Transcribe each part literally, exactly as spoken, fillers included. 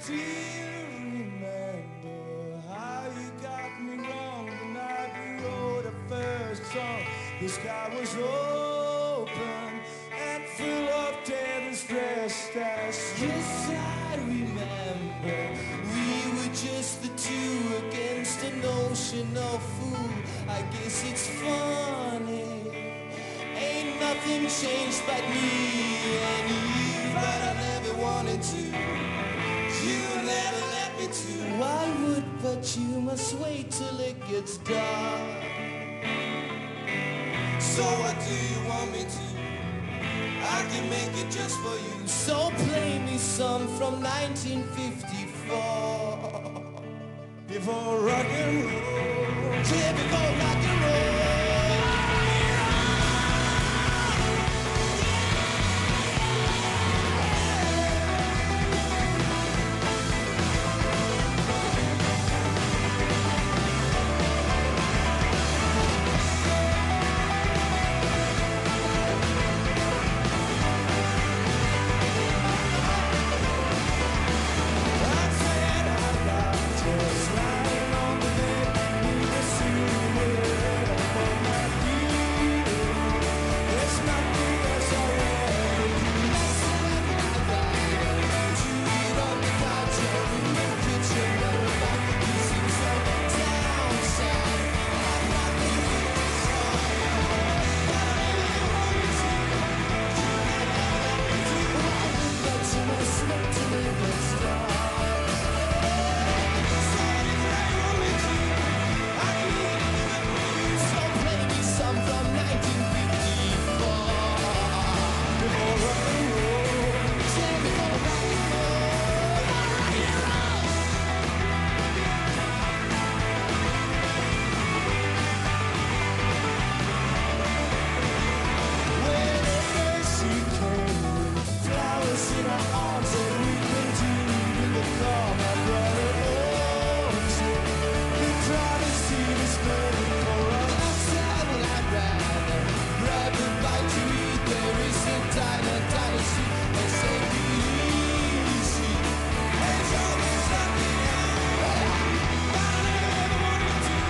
Do you remember how you got me wrong the night we wrote our first song? The sky was open and full of tears stressed us. Yes, I remember we were just the two against an ocean of food. I guess it's funny, ain't nothing changed but me and you, but I never wanted to. You never let me to. I would, but you must wait till it gets dark. So what do you want me to? I can make it just for you. So play me some from nineteen fifty-four. Before rock and roll. Yeah, before rock and roll.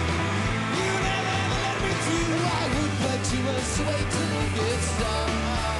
Wait till it gets dark.